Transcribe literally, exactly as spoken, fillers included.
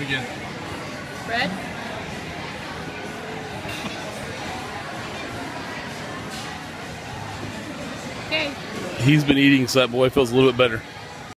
again. Bread? Okay. He's been eating, so that boy feels a little bit better.